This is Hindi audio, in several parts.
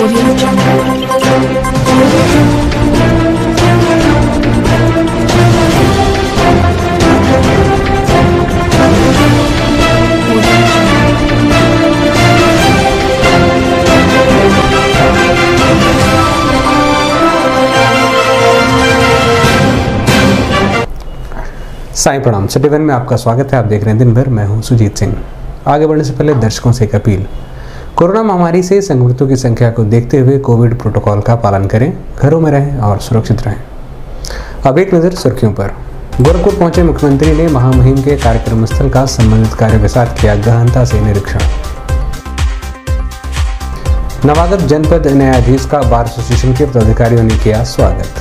साईं प्रणाम। सिटी वन में आपका स्वागत है। आप देख रहे हैं दिन भर। मैं हूं सुजीत सिंह। आगे बढ़ने से पहले दर्शकों से एक अपील। कोरोना महामारी से संक्रमितों की संख्या को देखते हुए कोविड प्रोटोकॉल का पालन करें, घरों में रहें और सुरक्षित रहें। अब एक नजर सुर्खियों पर। गोरखपुर पहुंचे मुख्यमंत्री ने महामहिम के कार्यक्रम स्थल का संबंधित कार्य के साथ किया गहनता से निरीक्षण। नवागत जनपद न्यायाधीश का बार एसोसिएशन के पदाधिकारियों ने किया स्वागत।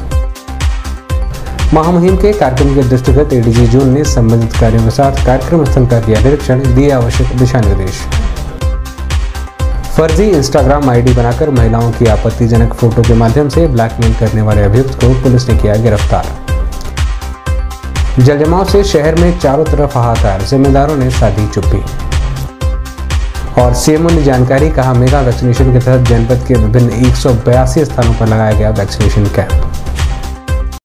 महामहिम के कार्यक्रम के दृष्टिगत एडीजी जोन ने संबंधित कार्यों के साथ कार्यक्रम स्थल का किया निरीक्षण, दिए आवश्यक दिशा निर्देश। फर्जी इंस्टाग्राम आईडी बनाकर महिलाओं की आपत्तिजनक फोटो के माध्यम से ब्लैकमेल करने वाले अभियुक्त को पुलिस ने किया गिरफ्तार। जलजमाव से शहर में चारों तरफ हाहाकार, जिम्मेदारों ने साधी चुप्पी। और सीएमओ ने जानकारी, कहा मेगा वैक्सीनेशन के तहत जनपद के विभिन्न 182 स्थानों पर लगाया गया वैक्सीनेशन कैंप।